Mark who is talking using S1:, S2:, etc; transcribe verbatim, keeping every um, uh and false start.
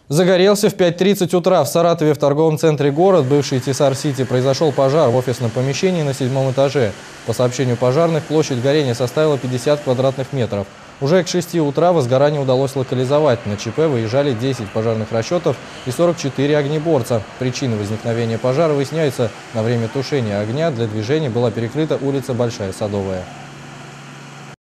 S1: Загорелся в пять тридцать утра. В Саратове в торговом центре «Город», бывший Тесар-Сити, произошел пожар в офисном помещении на седьмом этаже. По сообщению пожарных, площадь горения составила пятьдесят квадратных метров. Уже к шести утра возгорание удалось локализовать. На ЧП выезжали десять пожарных расчетов и сорок четыре огнеборца. Причины возникновения пожара выясняются. На время тушения огня для движения была перекрыта улица Большая Садовая.